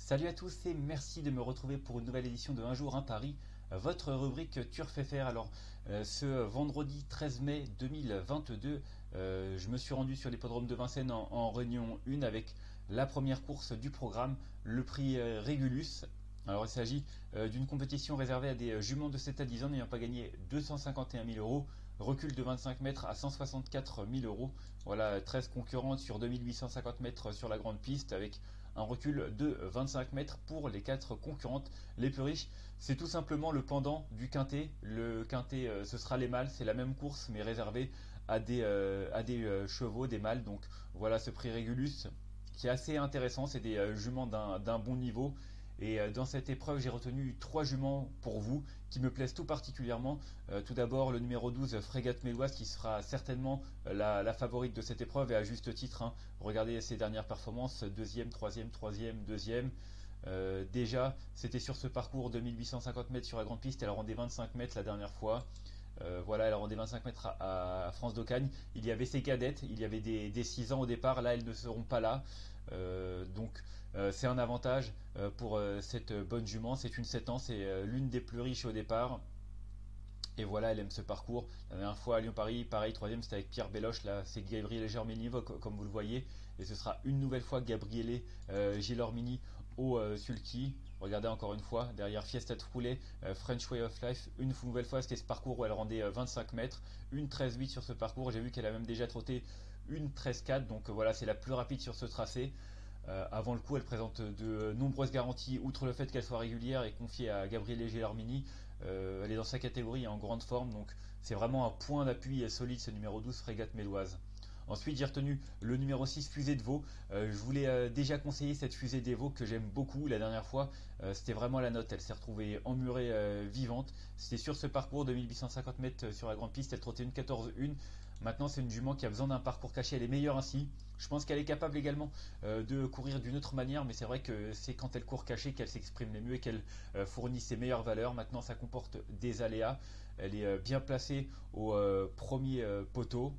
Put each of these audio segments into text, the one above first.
Salut à tous et merci de me retrouver pour une nouvelle édition de Un jour un Paris, votre rubrique Turf FR. Alors, ce vendredi 13 mai 2022, je me suis rendu sur l'hippodrome de Vincennes en réunion 1 avec la première course du programme, le prix Régulus. Alors, il s'agit d'une compétition réservée à des juments de 7 à 10 ans n'ayant pas gagné 251 000 euros. Recul de 25 mètres à 164 000 euros. Voilà, 13 concurrentes sur 2850 mètres sur la grande piste avec un recul de 25 mètres pour les 4 concurrentes les plus riches. C'est tout simplement le pendant du quintet. Le quintet, ce sera les mâles, c'est la même course mais réservée à des chevaux, des mâles. Donc voilà ce prix Régulus qui est assez intéressant. C'est des juments d'un bon niveau. Et dans cette épreuve, j'ai retenu 3 juments pour vous qui me plaisent tout particulièrement. Tout d'abord, le numéro 12, Frégate Méloise, qui sera certainement la favorite de cette épreuve et à juste titre. Regardez ses dernières performances, deuxième, troisième, deuxième. Déjà, c'était sur ce parcours de 1850 mètres sur la grande piste, elle a rendu 25 mètres la dernière fois. Voilà, elle a rendu 25 mètres à France d'Ocagne. Il y avait ses cadettes, il y avait des 6 ans au départ, là elles ne seront pas là. Donc c'est un avantage pour cette bonne jument, c'est une 7 ans, c'est l'une des plus riches au départ. Et voilà, elle aime ce parcours. La dernière fois à Lyon-Paris, pareil, troisième, c'était avec Pierre Belloche. Là, c'est Gabriele Germini, comme vous le voyez. Et ce sera une nouvelle fois Gabriele Gilormini au sulky. Regardez encore une fois, derrière Fiesta Troulet, French Way of Life. Une nouvelle fois, c'était ce parcours où elle rendait 25 mètres. Une 13-8 sur ce parcours. J'ai vu qu'elle a même déjà trotté une 13-4. Donc voilà, c'est la plus rapide sur ce tracé. Avant le coup, elle présente de nombreuses garanties, outre le fait qu'elle soit régulière et confiée à Gabriele Gilormini. Elle est dans sa catégorie en grande forme, donc c'est vraiment un point d'appui solide ce numéro 12, Frégate Méloise. Ensuite, j'ai retenu le numéro 6, Fusée de Veau. Je voulais déjà conseiller cette Fusée des Veaux que j'aime beaucoup. La dernière fois, c'était vraiment la note. Elle s'est retrouvée emmurée vivante. C'était sur ce parcours de 1850 mètres sur la grande piste. Elle trottait une 14-1. Maintenant, c'est une jument qui a besoin d'un parcours caché. Elle est meilleure ainsi. Je pense qu'elle est capable également de courir d'une autre manière, mais c'est vrai que c'est quand elle court cachée qu'elle s'exprime le mieux et qu'elle fournit ses meilleures valeurs. Maintenant, ça comporte des aléas. Elle est bien placée au premier poteau.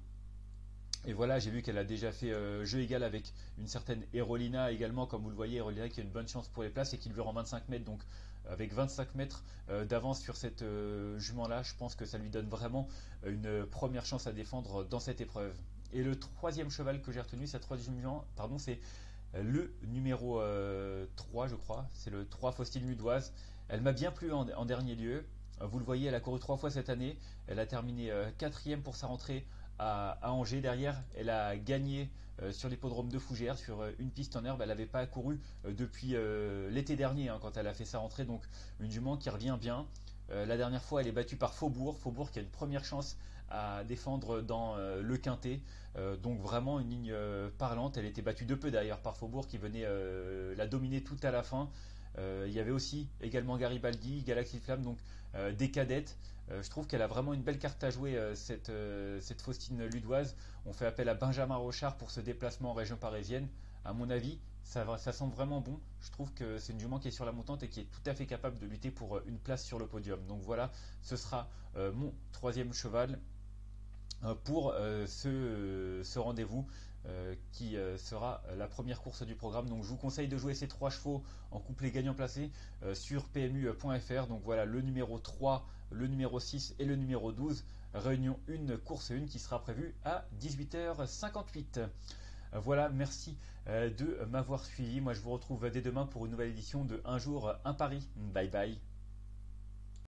Et voilà, j'ai vu qu'elle a déjà fait jeu égal avec une certaine Erolina également, comme vous le voyez, Erolina qui a une bonne chance pour les places et qui lui rend 25 mètres. Donc avec 25 mètres d'avance sur cette jument-là, je pense que ça lui donne vraiment une première chance à défendre dans cette épreuve. Et le troisième cheval que j'ai retenu, cette troisième jument, pardon, c'est le numéro 3, je crois. C'est le 3 Faustine Ludoise. Elle m'a bien plu en dernier lieu. Vous le voyez, elle a couru 3 fois cette année. Elle a terminé 4e pour sa rentrée à Angers. Derrière, elle a gagné sur l'hippodrome de Fougères sur une piste en herbe. Elle n'avait pas couru depuis l'été dernier quand elle a fait sa rentrée. Donc une jument qui revient bien. La dernière fois, elle est battue par Faubourg. Faubourg qui a une première chance à défendre dans le quintet. Donc vraiment une ligne parlante. Elle était battue de peu d'ailleurs par Faubourg qui venait la dominer tout à la fin. Il y avait aussi également Garibaldi, Galaxy Flamme, donc des cadettes. Je trouve qu'elle a vraiment une belle carte à jouer, cette Faustine Ludoise. On fait appel à Benjamin Rochard pour ce déplacement en région parisienne. À mon avis, ça sent vraiment bon. Je trouve que c'est une jument qui est sur la montante et qui est tout à fait capable de lutter pour une place sur le podium. Donc voilà, ce sera mon troisième cheval pour ce rendez-vous qui sera la première course du programme. Donc je vous conseille de jouer ces 3 chevaux en couplet gagnant placé sur PMU.fr. Donc voilà, le numéro 3, le numéro 6 et le numéro 12. Réunion 1, course 1 qui sera prévue à 18h58. Voilà, merci de m'avoir suivi. Moi je vous retrouve dès demain pour une nouvelle édition de Un jour un Paris. Bye bye.